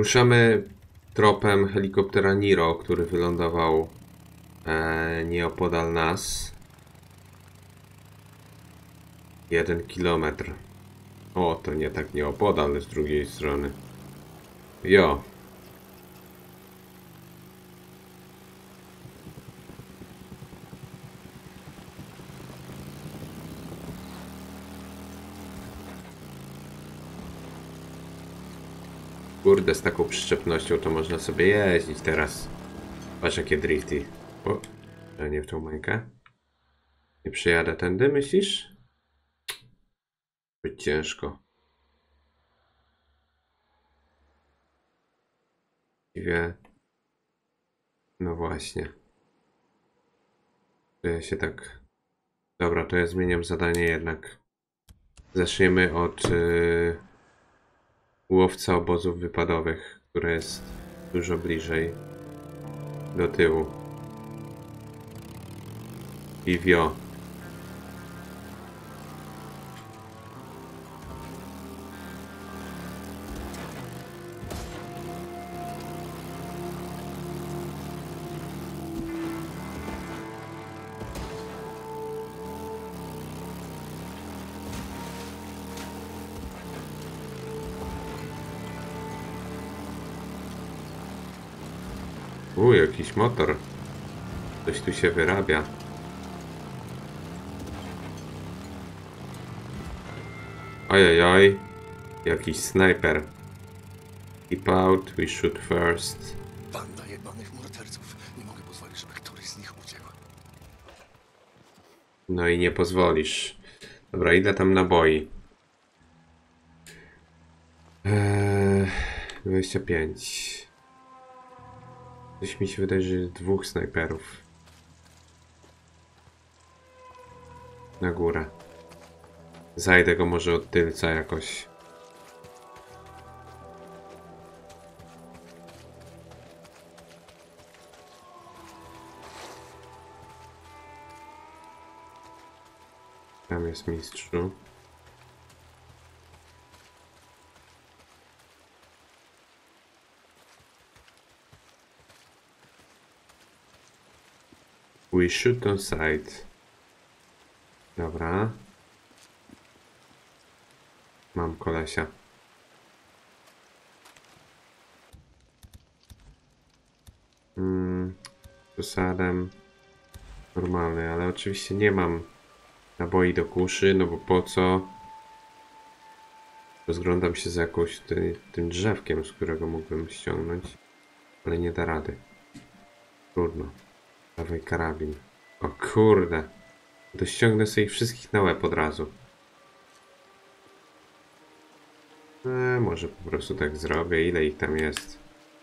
Ruszamy tropem helikoptera Niro, który wylądował nieopodal nas. 1 kilometr. O, to nie tak nieopodal, z drugiej strony. Jo. Kurde, z taką przyczepnością to można sobie jeździć teraz. Patrz jakie drifty. O, to nie w tą mańkę. Nie przyjadę tędy, myślisz? Być ciężko. Wie. No właśnie. To ja się tak... Dobra, to ja zmieniam zadanie jednak. Zaczniemy od łowca obozów wypadowych, które jest dużo bliżej do tyłu. I wio. Jakiś motor. Coś tu się wyrabia. Ojojoj. Jakiś snajper. Keep out, we shoot first. Banda jebanych morderców. Nie mogę pozwolić, żeby któryś z nich uciekł. No i nie pozwolisz. Dobra, ile tam naboi? 25. Coś mi się wydaje, że jest 2 snajperów. Na górę. Zajdę go może od tylca jakoś. Tam jest mistrzu. We shoot on sight. Dobra. Mam kolesia. Posadem normalny, ale oczywiście nie mam naboi do kuszy, no bo po co? Rozglądam się za jakąś tym drzewkiem, z którego mógłbym ściągnąć, ale nie da rady. Trudno. Dawaj karabin. O kurde. To ściągnę sobie ich wszystkich na łeb od razu. Może po prostu tak zrobię. Ile ich tam jest?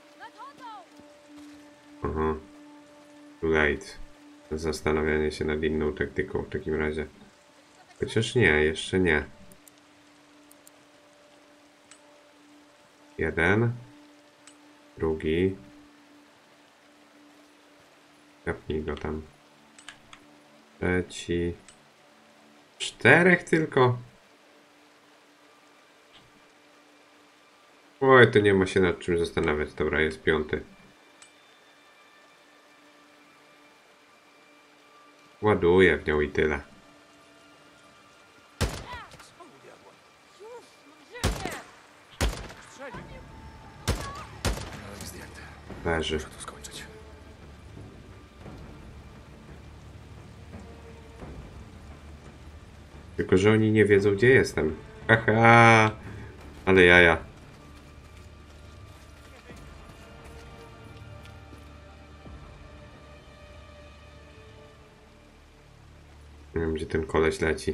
Aha. Too late. Zastanawianie się nad inną taktyką w takim razie. Chociaż nie, jeszcze nie. Jeden. Drugi. Kapnij go tam. Trzeci. 4 tylko. Oj, to nie ma się nad czym zastanawiać. Dobra, jest 5. Ładuję w nią i tyle. Leży. Muszę to skończyć. Tylko że oni nie wiedzą, gdzie jestem. Haha. Ale jaja. Nie wiem, gdzie ten koleś leci.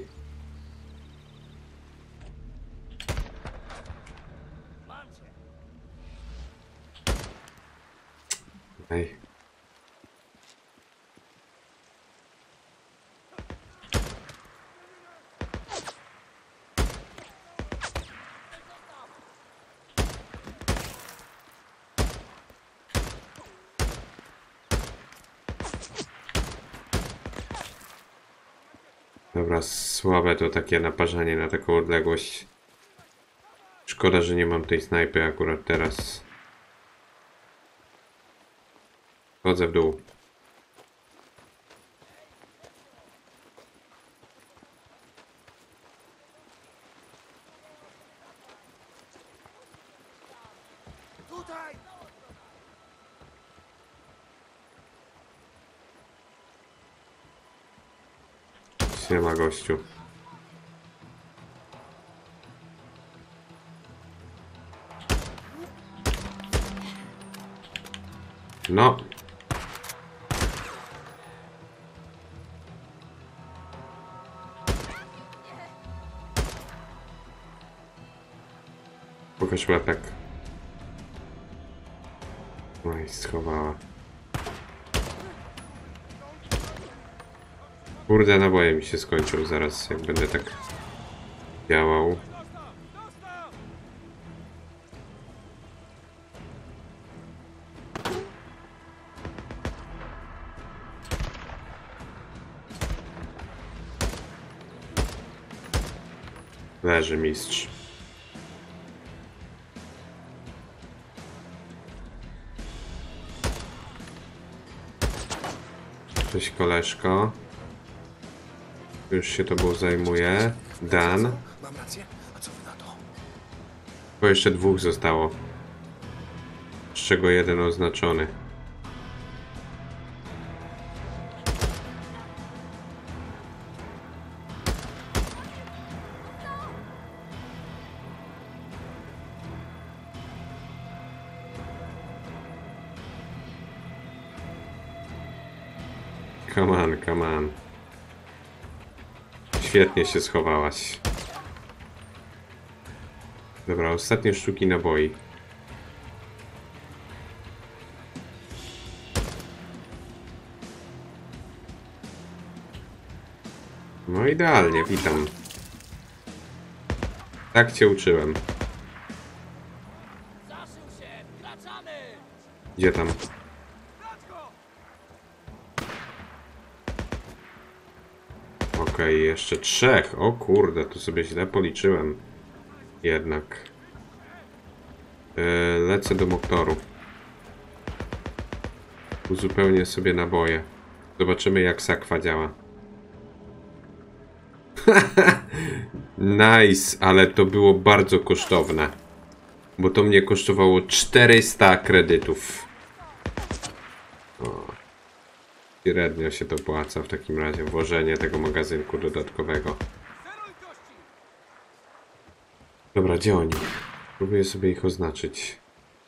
Ej. Dobra, słabe to takie naparzanie na taką odległość. Szkoda, że nie mam tej snajpy akurat teraz. Chodzę w dół. Tutaj! Nic nie ma, gościu. No. Pokaż łepek. No i schowała. Kurde, naboje mi się skończył zaraz, jak będę tak działał. Leży mistrz. Cześć, koleżko. Już się tobą zajmuje. Dan. Mam rację? A co wy na to? Bo jeszcze dwóch zostało. Z czego jeden oznaczony. Come on, come on. Świetnie się schowałaś. Dobra, ostatnie sztuki naboi. No idealnie, witam. Tak cię uczyłem. Gdzie tam? Okej, jeszcze trzech. O kurde, tu sobie źle policzyłem. Jednak. Lecę do motoru. Uzupełnię sobie naboje. Zobaczymy, jak sakwa działa. Nice, ale to było bardzo kosztowne. Bo to mnie kosztowało 400 kredytów. O. Średnio się to opłaca w takim razie. Włożenie tego magazynku dodatkowego. Dobra, gdzie oni? Próbuję sobie ich oznaczyć.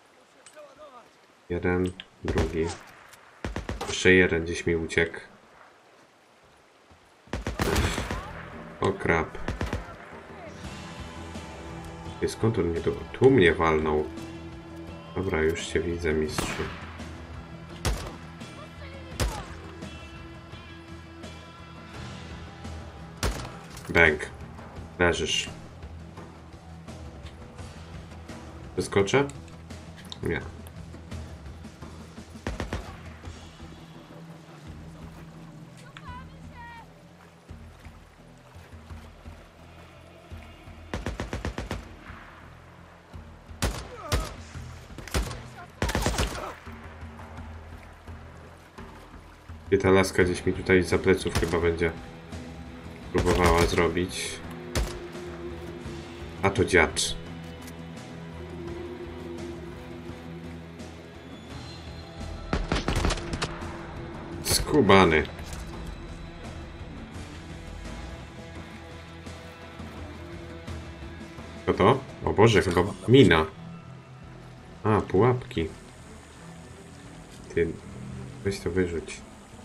Jeden, drugi. Jeszcze jeden gdzieś mi uciekł. O krap. Skąd on mnie tu... Tu mnie walnął. Dobra, już cię widzę, mistrzu. Bang. Leżysz. Wyskoczę? Nie. I ta laska gdzieś mi tutaj za pleców chyba będzie próbowała zrobić. A to dziad. Skubany. Co to? O Boże, chyba mina. A, pułapki. Ty, weź to wyrzuć.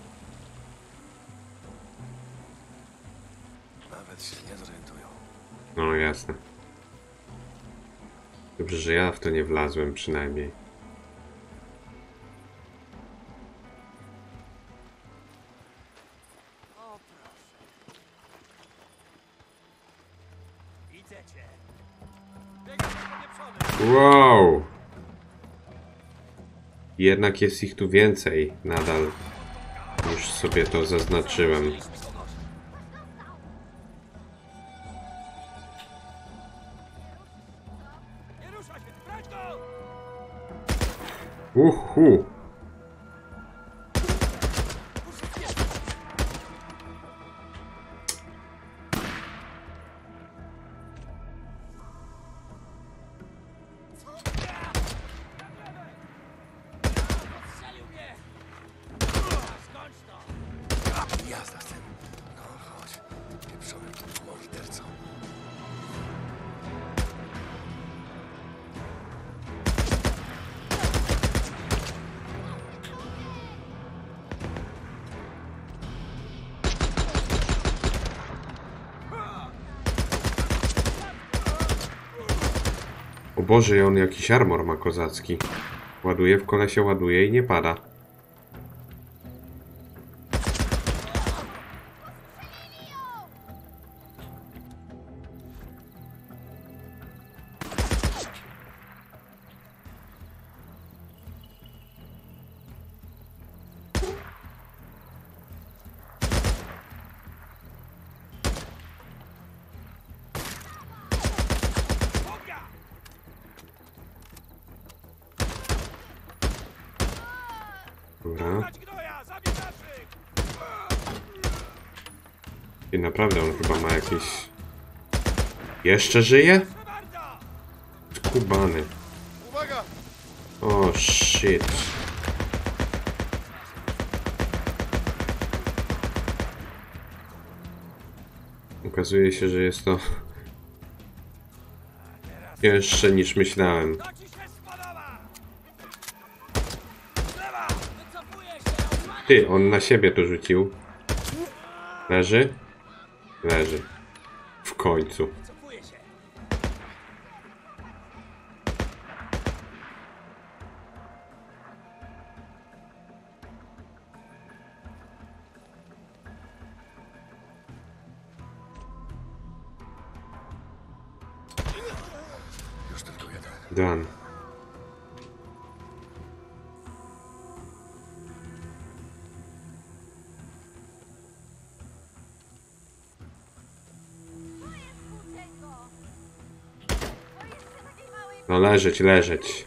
Nawet się nie zorientują. No jasne. Dobrze, że ja w to nie wlazłem przynajmniej. Wow! Jednak jest ich tu więcej nadal. Już sobie to zaznaczyłem. Uhu! Jazda z tym. No chodź, pieprzony morderco. O Boże, i on jakiś armor ma kozacki. Ładuje w kolesie, ładuje i nie pada. Dobra. I naprawdę on chyba ma jakieś... Jeszcze żyje? Skubany. Uwaga! O shit. Okazuje się, że jest to cięższe niż myślałem. Ty, on na siebie to rzucił. Leży? Leży. W końcu. Już tylko jeden. Done. No leżeć, leżeć.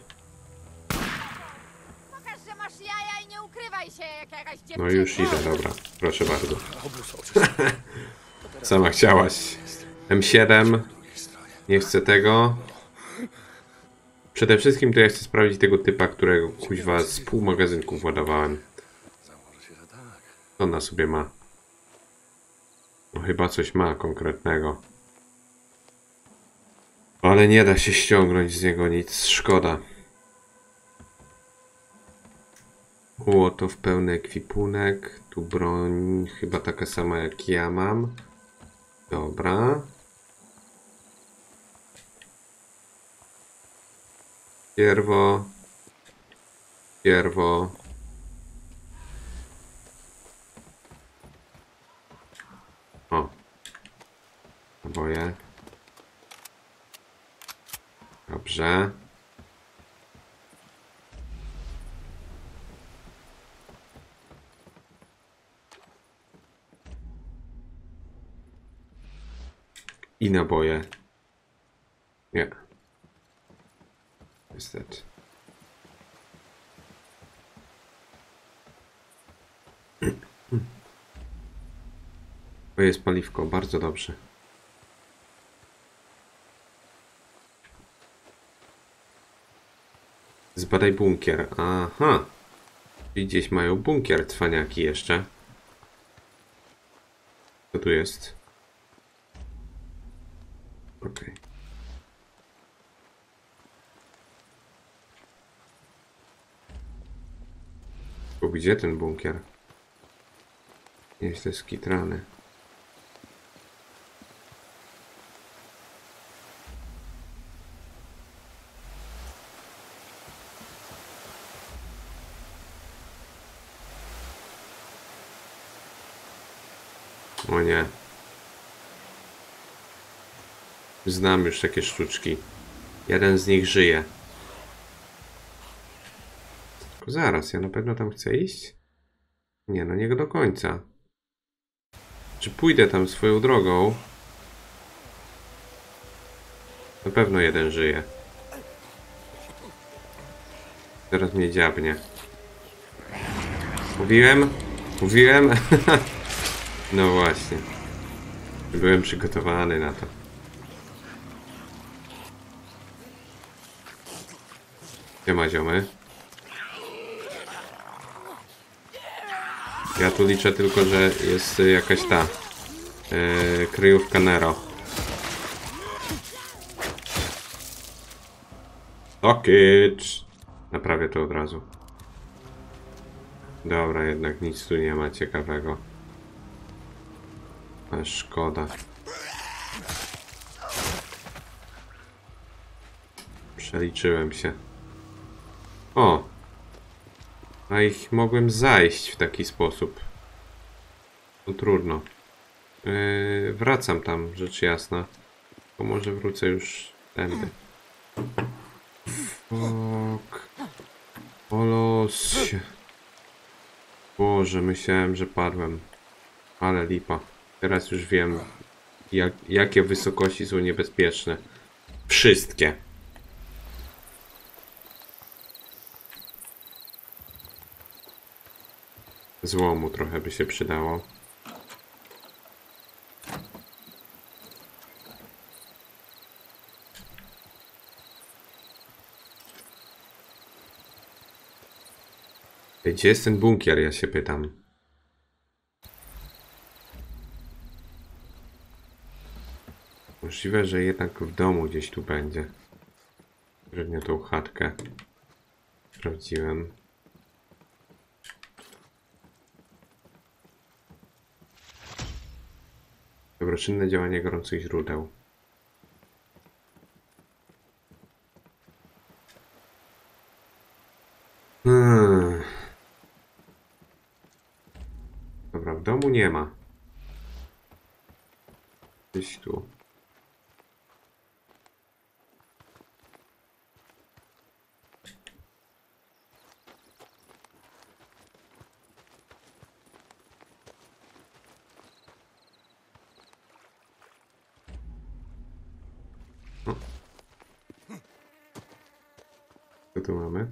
Pokaż, że masz jaja i nie ukrywaj się jak jakaś dziewczyna. No już idę, dobra. Proszę bardzo. Obróć oczy. Sama chciałaś. M7. Po drugiej stronie. Nie chcę tego. Przede wszystkim to ja chcę sprawdzić tego typa, którego kuźwa z pół magazynków ładowałem. Założę się, że tak. Co ona sobie ma? No chyba coś ma konkretnego. Ale nie da się ściągnąć z niego nic, szkoda. Łoto w pełny ekwipunek. Tu broń chyba taka sama jak ja mam. Dobra. Pierwo. Pierwo. O. Naboje. Dobrze. I naboje. Nie. Niestety. To jest paliwko, bardzo dobrze. Zbadaj bunkier. Aha. I gdzieś mają bunkier cwaniaki jeszcze. Co tu jest? Okej. Bo gdzie ten bunkier? Nieźle skitrany. O nie. Znam już takie sztuczki. Jeden z nich żyje. Tylko zaraz, ja na pewno tam chcę iść? Nie, no nie do końca. Czy pójdę tam swoją drogą? Na pewno jeden żyje. Teraz mnie dziabnie. Mówiłem? Mówiłem? No właśnie. Byłem przygotowany na to. Gdzie ma ziomy? Ja tu liczę tylko, że jest jakaś ta kryjówka Nero. Okicz! Naprawię to od razu. Dobra, jednak nic tu nie ma ciekawego. A szkoda. Przeliczyłem się. O! A ich mogłem zajść w taki sposób. No trudno. Wracam tam, rzecz jasna. Bo może wrócę już tędy. Fuck. O los. Boże, myślałem, że padłem. Ale lipa. Teraz już wiem, jakie wysokości są niebezpieczne. Wszystkie. Złomu trochę by się przydało. Gdzie jest ten bunkier, ja się pytam. Możliwe, że jednak w domu gdzieś tu będzie. Pewnie tą chatkę sprawdziłem. Dobroczynne działanie gorących źródeł. Dobra, w domu nie ma. Gdzieś tu. O. Co tu mamy?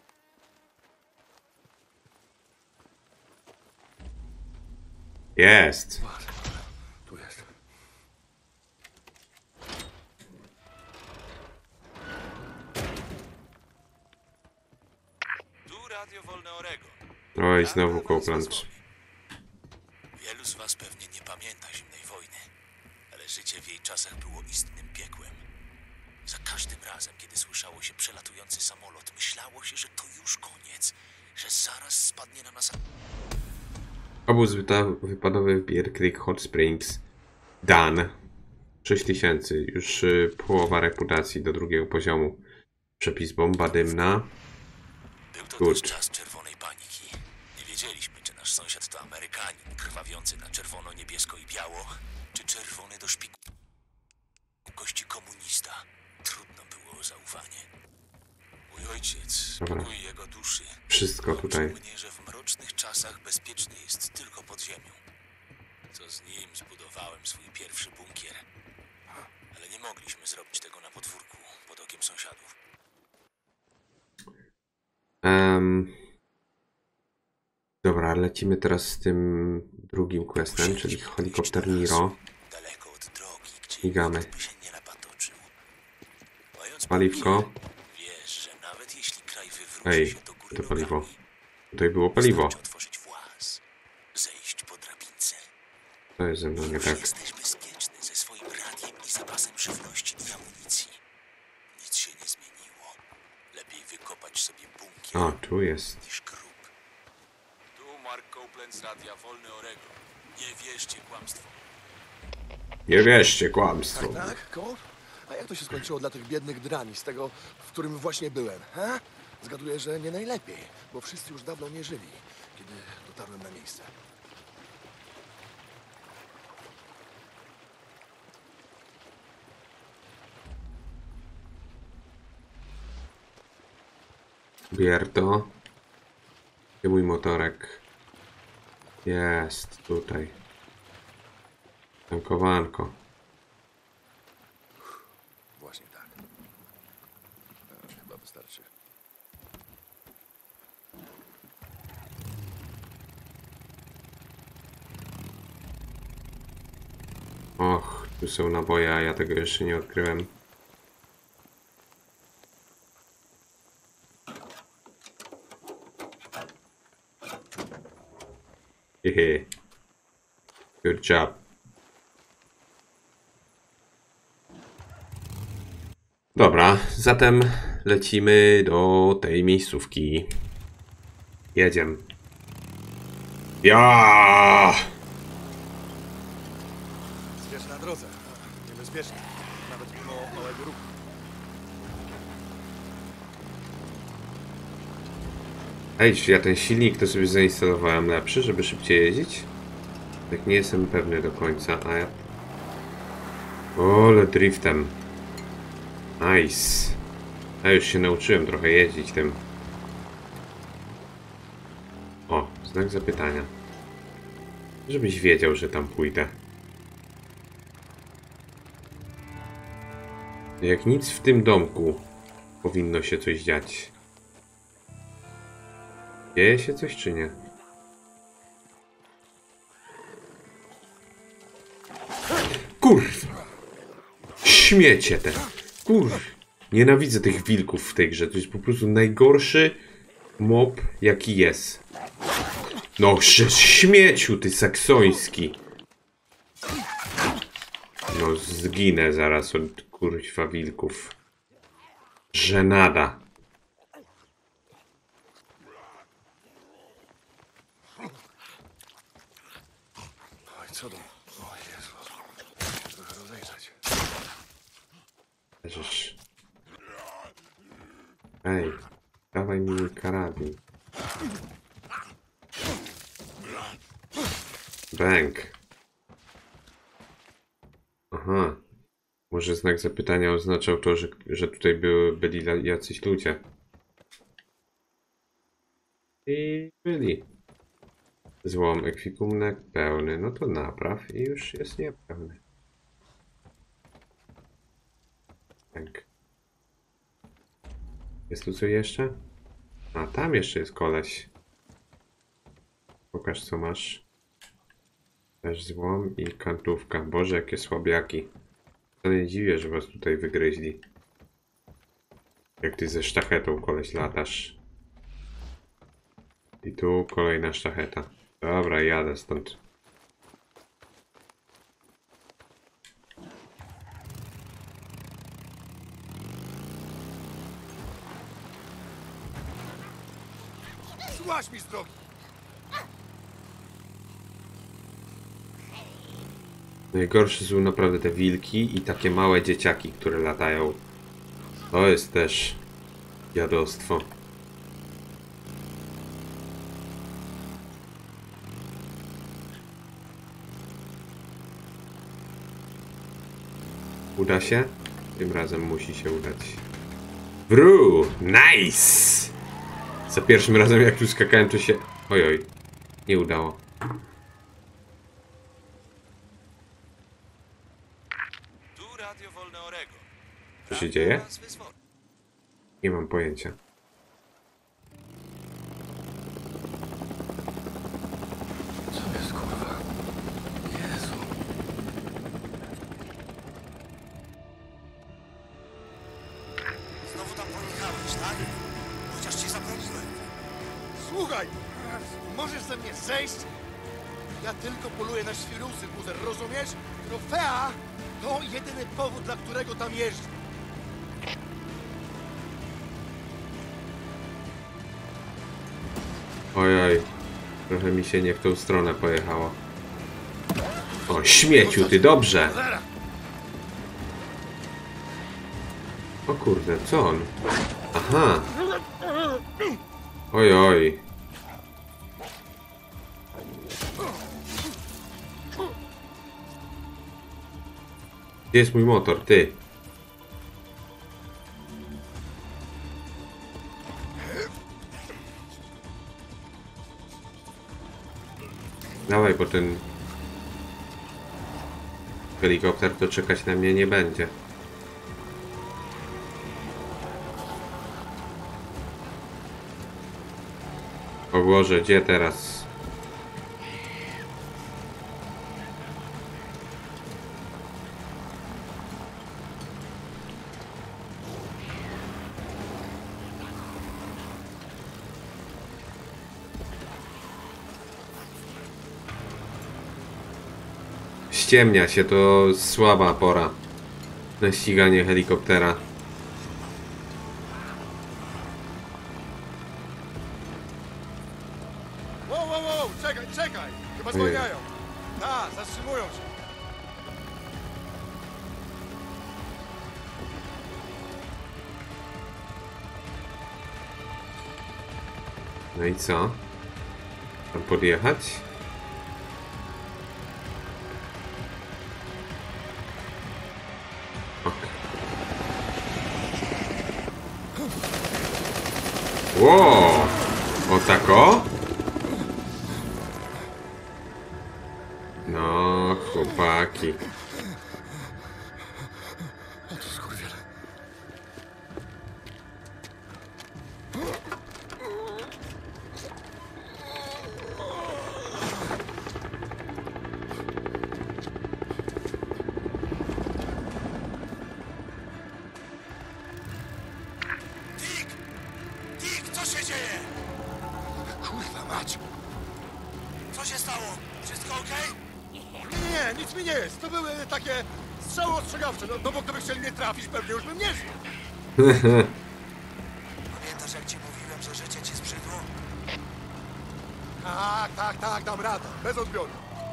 Jest! Tu jest. Tu Radio Wolne Oregon. Oj, znowu Copeland. Wielu z was pewnie nie pamięta zimnej wojny, ale życie w jej czasach było istnym piekłem. Za każdym razem, kiedy słyszało się przelatujący samolot, myślało się, że to już koniec, że zaraz spadnie na nas. Obóz wypadowy w Bear Creek Hot Springs. Dan. 6000. Już połowa reputacji do drugiego poziomu. Przepis bomba dymna. Był to Good. też czas czerwonej paniki. Nie wiedzieliśmy, czy nasz sąsiad to Amerykanin krwawiący na czerwono, niebiesko i biało, czy czerwony do szpiku kości komunista. Trudno było o zaufanie. Mój ojciec, Dobra. pokój jego duszy, Wszystko tutaj. nauczył mnie, że w mrocznych czasach bezpieczny jest tylko pod ziemią. Co z nim zbudowałem swój pierwszy bunkier. Ale nie mogliśmy zrobić tego na podwórku, pod okiem sąsiadów. Dobra, lecimy teraz z tym drugim questem, czyli helikopter Niro. Daleko od drogi, gdzie Migamy. nikt by się nie napatoczył. Mając Paliwko. bunkier, wiesz, że nawet jeśli kraj wywróci Ej, się do góry to paliwo. nogami, Tutaj było paliwo. wystarczy otworzyć włas, zejść po drabince. To jest ze mną nie Już tak. jesteś bezpieczny ze swoim radiem i zapasem żywności i amunicji. Nic się nie zmieniło. Lepiej wykopać sobie bunkier O, tu jest. niż grób. Tu Mark Copeland z Radia Wolny Oregon. Nie wierzcie kłamstwu. Nie wierzcie kłamstwo. Tak, Cole? A jak to się skończyło dla tych biednych drani z tego, w którym właśnie byłem, ha? Zgaduję, że nie najlepiej, bo wszyscy już dawno nie żyli, kiedy dotarłem na miejsce. Bierto. Gdzie mój motorek? Jest tutaj. Tankowanko. Właśnie tak. Chyba wystarczy. Och, tu są naboje, a ja tego jeszcze nie odkryłem. Hehe. Good job. Dobra, zatem lecimy do tej miejscówki. Jedziemy. Ja! Zwierz na drodze. Niebezpiecznie. Nawet mimo małego ruchu. Ej, czy ja ten silnik to sobie zainstalowałem lepszy, żeby szybciej jeździć? Tak nie jestem pewny do końca, a ja... Ole, driftem. Nice. Ja już się nauczyłem trochę jeździć tym. O, znak zapytania. Żebyś wiedział, że tam pójdę. Jak nic w tym domku powinno się coś dziać. Dzieje się coś czy nie? Kurw! Śmiecie te! Kurw! Nienawidzę tych wilków w tej grze. To jest po prostu najgorszy mob jaki jest. No śmieciu ty saksoński! No zginę zaraz od kurwa wilków. Żenada. Oj, co to? O Jezu. Trochę rozejrzeć. Leżysz. Ej, dawaj mi mój karabin. Bank. Aha. Może znak zapytania oznaczał to, że tutaj byli jacyś ludzie. I byli. Złom ekwipunek pełny. No to napraw i już jest niepełny. Tak. Jest tu co jeszcze? A tam jeszcze jest koleś. Pokaż co masz. Też złom i kantówka. Boże, jakie słabiaki. To nie dziwię, że was tutaj wygryźli. Jak ty ze sztachetą koleś latasz. I tu kolejna sztacheta. Dobra, jadę stąd. Złaź mi z drogi! Najgorsze są naprawdę te wilki i takie małe dzieciaki, które latają. To jest też dziadostwo. Uda się? Tym razem musi się udać. Wru! Nice! Za pierwszym razem jak tu skakałem to się... Ojoj. Nie udało. Tu Radio Wolne Oregon. Co się dzieje? Was wyzwoli. Nie mam pojęcia. Co jest, kurwa? Jezu. Znowu tam pojechałeś, tak? Chociaż ci zabroniłem. Słuchaj! Możesz ze mnie zejść? Ja tylko poluję na świrusy, buzer, rozumiesz? Trofea to jedyny powód, dla którego tam jeżdżę. Ojoj. Trochę mi się nie w tą stronę pojechało. O, śmieciu, ty dobrze! O kurde, co on? Aha! Ojoj. Gdzie jest mój motor, ty? Dawaj, bo ten helikopter to czekać na mnie nie będzie. O Boże, gdzie teraz? ściemnia się, to słaba pora na ściganie helikoptera. Wow, czekaj! Chyba zwalniają. Zatrzymują się. No i co? Tam podjechać? Ok. Wow! O tako? No, chłopaki. Dick, co się dzieje? Kurwa mać! Co się stało? Wszystko okej? Nie, nic mi nie jest. To były takie strzały ostrzegawcze. No bo gdyby chcieli mnie trafić, pewnie już bym nie żył. Pamiętasz, jak ci mówiłem, że życie ci zbrzydło? Tak, dam radę. Bez odbioru.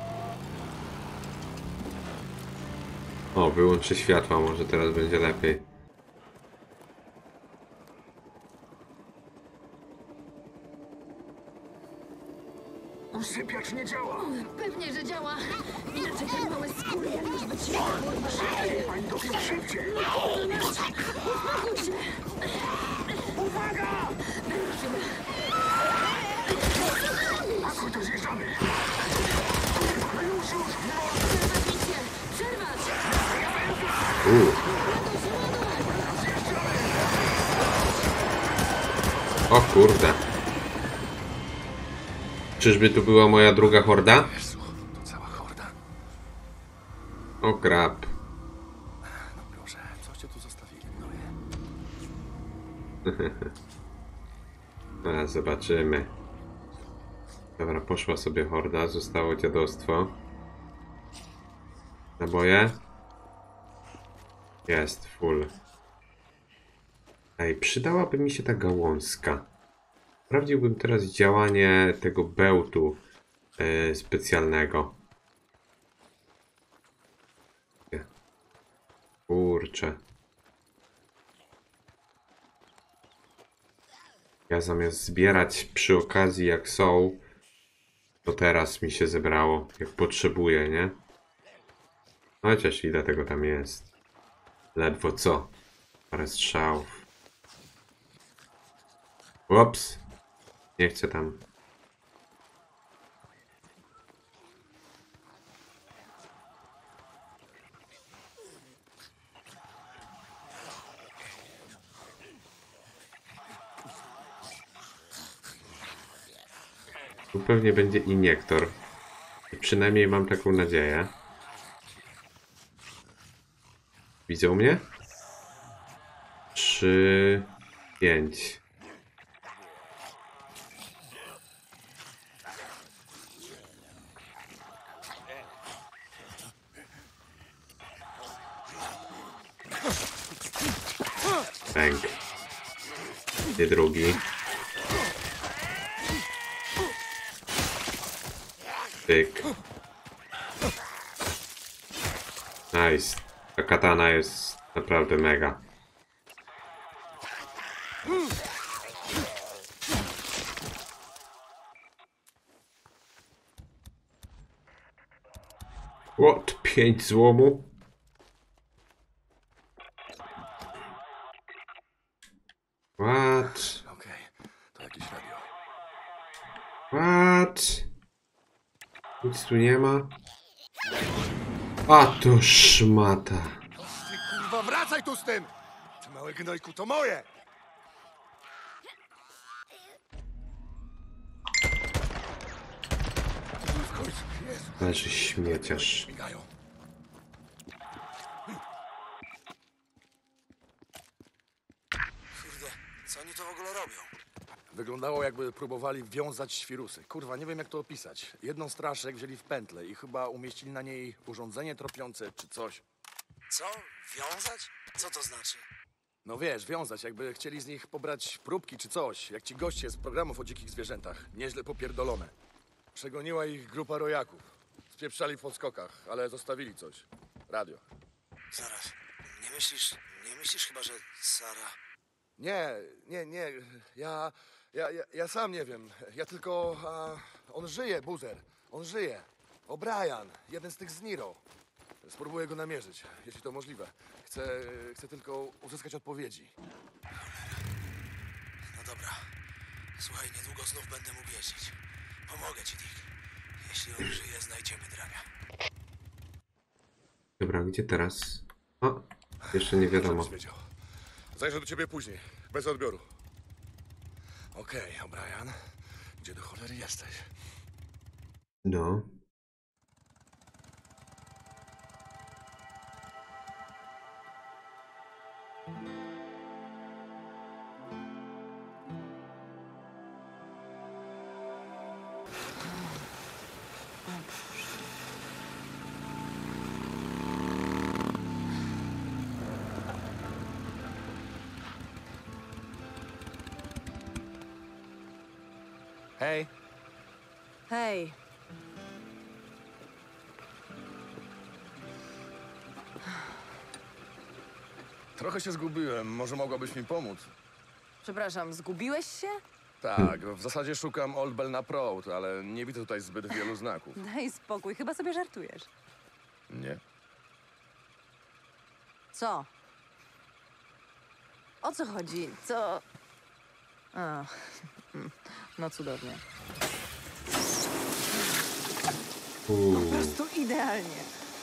O, wyłączę światła, może teraz będzie lepiej. Usypiacz nie działa. Pewnie, że działa. Inaczej ten mały skurwiel już by ci... Pani dopiero szybciej. Uspokój się. Uwaga! Wyruszymy. Pakuj, to zjeżdżamy. Już. Przerwać misję. Przerwać. O kurde. Czyżby tu była moja druga horda? Jezu, to cała horda. O krap. No proszę, coście tu zostawili? A, zobaczymy. Dobra, poszła sobie horda, zostało dziadostwo. Naboje? Jest, full. Ej, przydałaby mi się ta gałązka. Sprawdziłbym teraz działanie tego bełtu specjalnego. Kurczę. Ja zamiast zbierać przy okazji jak są, to teraz mi się zebrało, jak potrzebuję, nie? Chociaż ile tego tam jest. Ledwo co. Parę strzałów. Ups. Nie chcę tam. Tu pewnie będzie iniektor. Przynajmniej mam taką nadzieję. Widzą mnie? 3, 5. Bang. Nie drugi. Tyk. Nice. Ta katana jest naprawdę mega. What? 5 złomu? What? Okej, to jakieś radio. What? Nic tu nie ma. A to szmata. Ty kurwa, wracaj tu z tym! Ty mały gnojku, to moje! W końcu, Jezu, Leży śmieciarz. śmigają. Kurde, co oni to w ogóle robią? Wyglądało, jakby próbowali wiązać świrusy. Kurwa, nie wiem jak to opisać. Jedną straszek wzięli w pętlę i chyba umieścili na niej urządzenie tropiące czy coś. Co? Wiązać? Co to znaczy? No wiesz, wiązać, jakby chcieli z nich pobrać próbki czy coś, jak ci goście z programów o dzikich zwierzętach. Nieźle popierdolone. Przegoniła ich grupa rojaków. Spieprzali w podskokach, ale zostawili coś. Radio. Zaraz. Nie myślisz chyba, że Sara... Nie. Ja sam nie wiem. Ja tylko... on żyje, Buzer. On żyje. O'Brien, jeden z tych z Niro. Spróbuję go namierzyć, jeśli to możliwe. Chcę tylko uzyskać odpowiedzi. No dobra. Słuchaj, niedługo znów będę mógł jeździć. Pomogę ci, Dick. Jeśli on żyje, znajdziemy drania. Dobra, gdzie teraz? O, jeszcze nie wiadomo. Żebyś wiedział. Zajrzę do ciebie później, bez odbioru. Okej, O'Brien. Gdzie do cholery jesteś? No. Hej. Hej, Trochę się zgubiłem. Może mogłabyś mi pomóc? przepraszam, zgubiłeś się? Tak, w zasadzie szukam Old Belknap Road, ale nie widzę tutaj zbyt wielu znaków. Daj spokój, chyba sobie żartujesz. Nie? Co? O co chodzi? Co? A, no cudownie. Po prostu idealnie.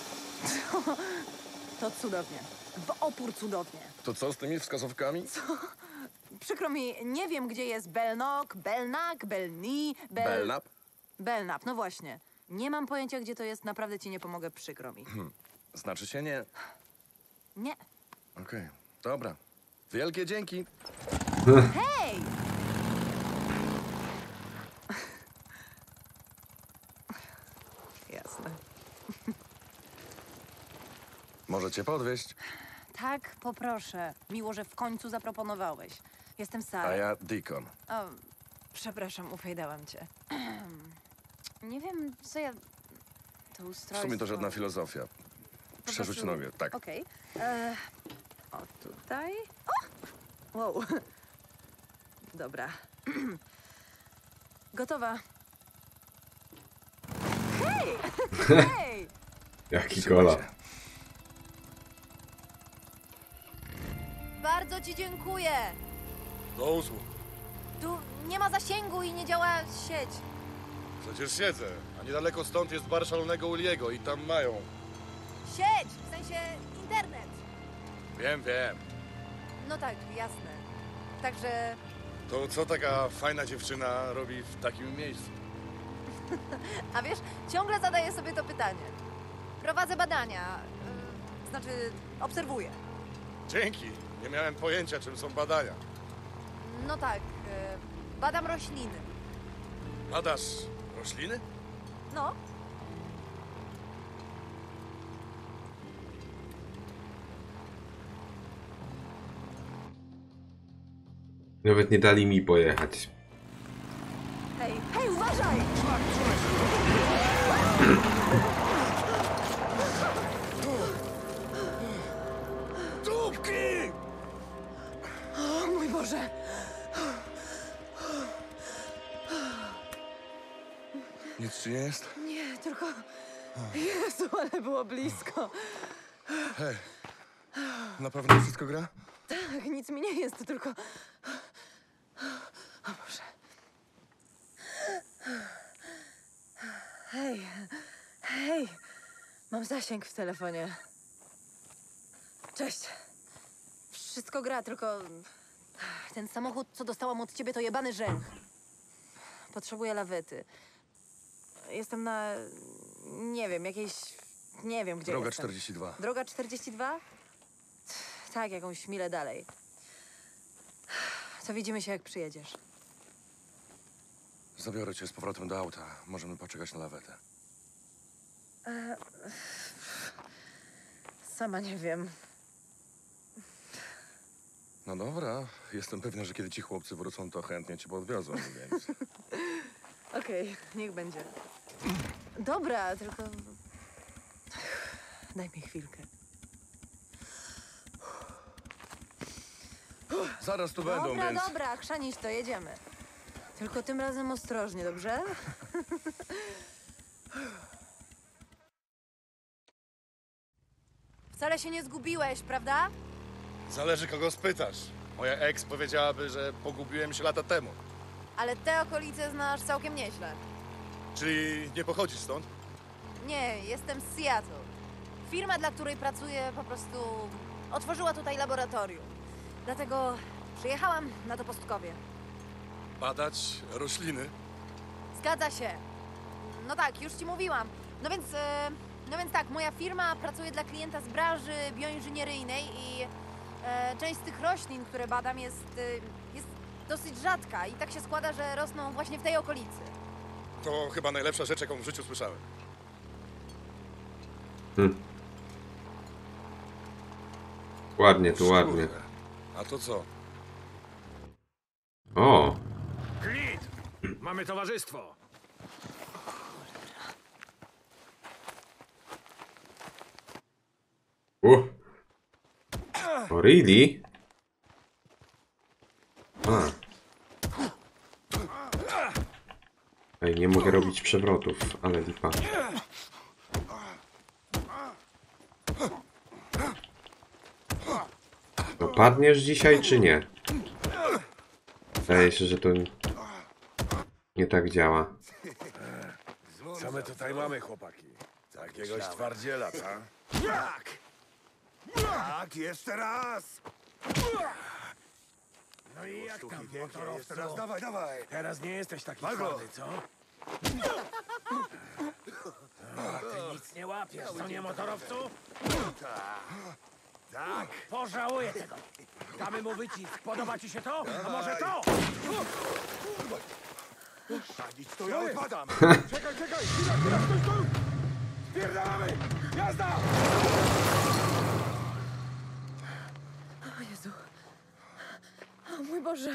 To cudownie. W opór cudownie. To co z tymi wskazówkami? Przykro mi, nie wiem, gdzie jest Belnok, Belnak, Belni, Belknap? Belnap, no właśnie. Nie mam pojęcia, gdzie to jest, naprawdę ci nie pomogę, przykro mi. Znaczy się nie. Nie. Okej, dobra. Wielkie dzięki. Hej! Jasne. Może cię podwieźć, Tak, poproszę. Miło, że w końcu zaproponowałeś. Jestem Sara. a ja Deacon. O, przepraszam, ufajdałam cię. Nie wiem, co ja... To W ustrojstwo... sumie to żadna filozofia. Po Przerzuć prostu- nogę, tak. Okej. O, tutaj... O! Wow. Dobra. Gotowa. Hej! Hej! Jaki Trzymaj kola. się. Bardzo ci dziękuję. Do usług. Tu nie ma zasięgu i nie działa sieć. Przecież siedzę, a niedaleko stąd jest bar szalonego Uliego i tam mają. Sieć! W sensie internet. Wiem. No tak, jasne. Także... To co taka fajna dziewczyna robi w takim miejscu? A wiesz, ciągle zadaję sobie to pytanie. Prowadzę badania. Znaczy, obserwuję. Dzięki. Nie miałem pojęcia, czym są badania. No tak, badam rośliny. Badasz rośliny? No, Nawet nie dali mi pojechać. hej, uważaj! Dupki! O mój Boże! Nic ci nie jest? Nie, tylko... Jezu, ale było blisko. Hej, na pewno wszystko gra? Tak, nic mi nie jest, tylko... O Boże. Hej, mam zasięg w telefonie. Cześć. Wszystko gra, tylko... Ten samochód, co dostałam od ciebie, to jebany rzęch. Potrzebuję lawety. Jestem na... Nie wiem, jakiejś... Nie wiem, gdzie Droga jestem. 42. Droga 42? Tak, jakąś milę dalej. To widzimy się, jak przyjedziesz. Zabiorę cię z powrotem do auta. Możemy poczekać na lawetę. Sama nie wiem. No dobra. Jestem pewien, że kiedy ci chłopcy wrócą, to chętnie cię podwiozą, więc... Okej, niech będzie. Dobra, tylko... Daj mi chwilkę. Zaraz tu będą, Dobra, więc... dobra, chrzanić to, jedziemy. Tylko tym razem ostrożnie, dobrze? Wcale się nie zgubiłeś, prawda? Zależy, kogo spytasz. Moja ex powiedziałaby, że pogubiłem się lata temu. Ale te okolice znasz całkiem nieźle. Czyli nie pochodzisz stąd? Nie, jestem z Seattle. Firma, dla której pracuję, po prostu otworzyła tutaj laboratorium. Dlatego przyjechałam na to pustkowie. Badać rośliny? Zgadza się. No tak, już ci mówiłam. No więc tak, moja firma pracuje dla klienta z branży bioinżynieryjnej i część z tych roślin, które badam, jest dosyć rzadka i tak się składa, że rosną właśnie w tej okolicy. To chyba najlepsza rzecz, jaką w życiu słyszałem. Ładnie, tu ładnie. A to co? O! Glit! Mamy towarzystwo. Oh, really? A. Ej, nie mogę robić przewrotów, ale lipa. To padniesz dzisiaj, czy nie? Wydaje się, że to nie tak działa. Co my tutaj mamy, chłopaki? Jakiegoś twardziela, tak? Tak! Tak, jeszcze raz! No i jak tam, motorowcu? Teraz dawaj, dawaj! Teraz nie jesteś taki twardy, co? Ty nic nie łapiesz, co nie, motorowcu? Tak. Pożałuję tego. Damy mu wycisk. Podoba ci się to? A może to? Nic to ja odpadam. Czekaj, chwila, stój! Spierdalamy! Jazda! O Jezu. O mój Boże.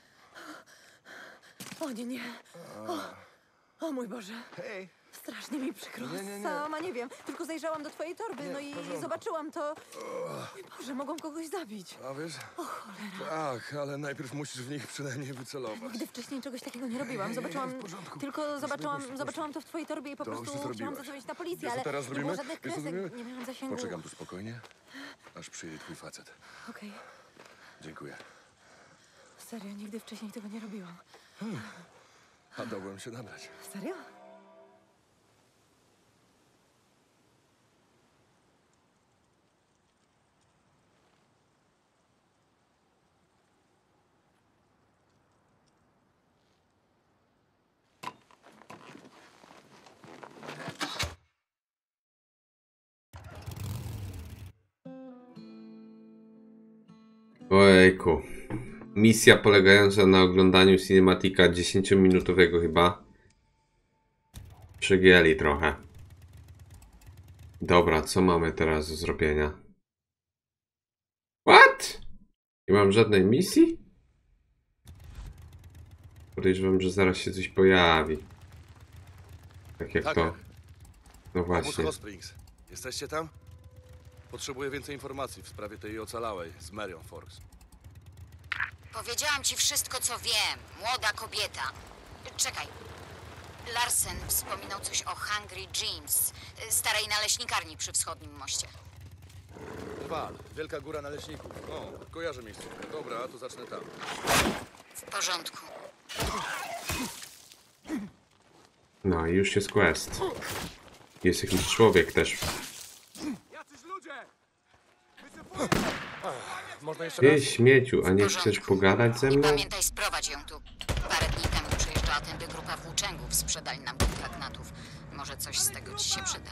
O nie. O mój Boże. Hej! Strasznie mi przykro. Nie. Sama nie wiem. Tylko zajrzałam do twojej torby, no i zobaczyłam to. Mój Boże, mogłam kogoś zabić. A wiesz? O cholera. Tak, ale najpierw musisz w nich przynajmniej wycelować. Nigdy wcześniej czegoś takiego nie robiłam. w porządku. Zobaczyłam to w twojej torbie i po Dobrze prostu chciałam zrobiłaś. zadzwonić na policję, Wiesz, co ale teraz nie zrobimy? było żadnych Wiesz, co kresek, zrobimy? nie miałam zasięgu. Poczekam tu spokojnie, aż przyjedzie twój facet. Okej. Dziękuję. Serio, nigdy wcześniej tego nie robiłam. A dałbym się nabrać. Serio? Ojejku. Misja polegająca na oglądaniu cinematika 10-minutowego chyba. Przegięli trochę. Dobra, co mamy teraz do zrobienia? What? Nie mam żadnej misji? Podejrzewam, że zaraz się coś pojawi. Tak jak to. No Obóz właśnie. Hot Springs. Jesteście tam? Potrzebuję więcej informacji w sprawie tej ocalałej z Marion Forks. Powiedziałam ci wszystko, co wiem. Młoda kobieta. Czekaj. Larsen wspominał coś o Hungry James, starej naleśnikarni przy wschodnim moście. Wal, Wielka Góra Naleśników. O, kojarzę miejsce. Dobra, to zacznę tam. W porządku. No i już jest quest. Jest jakiś człowiek też. Jacyś ludzie! Można jeszcze Ty śmieciu, a nie chcesz pogadać ze I mną? pamiętaj, sprowadź ją tu. Parę dni temu przyjeżdżała tędy grupa włóczęgów. Sprzedali nam kilka gnatów. Może coś z tego ci się przyda.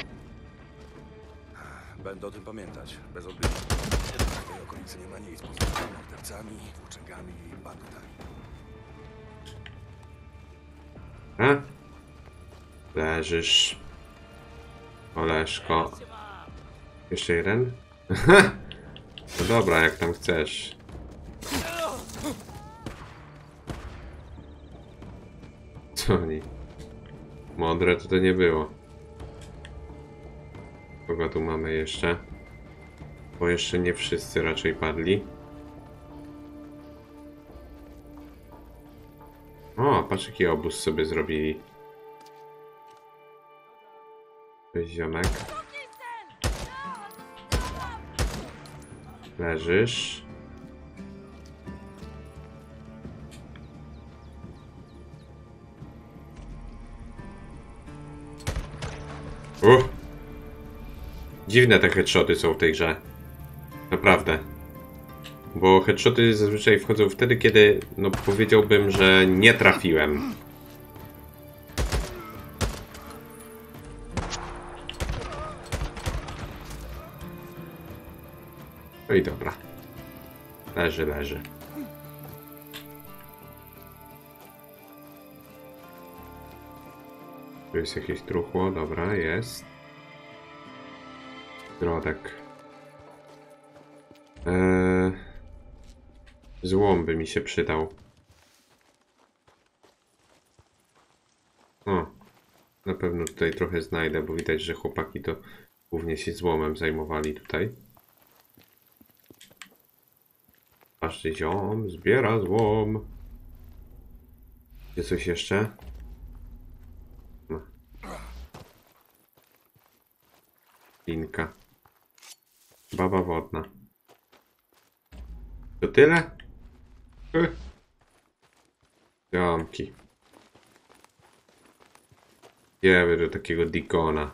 Będę o tym pamiętać, bez odbioru. W tej okolicy nie ma nic poza mordercami, włóczęgami i bandutami. A? Leżysz. Oleszko. Jeszcze jeden? No dobra, jak tam chcesz. Co oni? Mądre to nie było. Kogo tu mamy jeszcze? Bo jeszcze nie wszyscy raczej padli. O, patrz jaki obóz sobie zrobili. Cześć ziomek. Leżysz. Dziwne te headshoty są w tej grze. Naprawdę. Bo headshoty zazwyczaj wchodzą wtedy, kiedy, no powiedziałbym, że nie trafiłem. No i dobra. Leży, leży. Tu jest jakieś truchło, dobra, jest. Środek. Złom by mi się przydał. O, na pewno tutaj trochę znajdę, bo widać, że chłopaki to głównie się złomem zajmowali tutaj. Patrzcie, ziom zbiera złom. Gdzie coś jeszcze? No. Linka. Baba wodna. To tyle? Ziomki. Idziemy do takiego Dikona.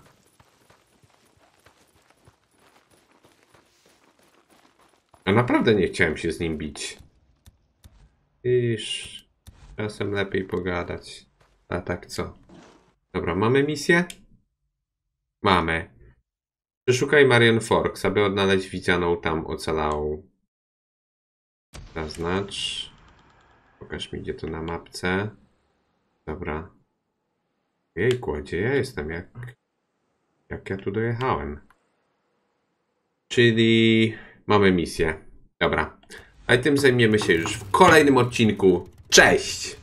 A naprawdę nie chciałem się z nim bić. Iż czasem lepiej pogadać. A tak co? Dobra, mamy misję? Mamy. Przeszukaj Marion Forks, aby odnaleźć widzianą tam ocalałą. Zaznacz. Pokaż mi, gdzie to na mapce. Dobra. Jejku, gdzie ja jestem? Jak ja tu dojechałem? Czyli mamy misję. Dobra. A tym zajmiemy się już w kolejnym odcinku. Cześć!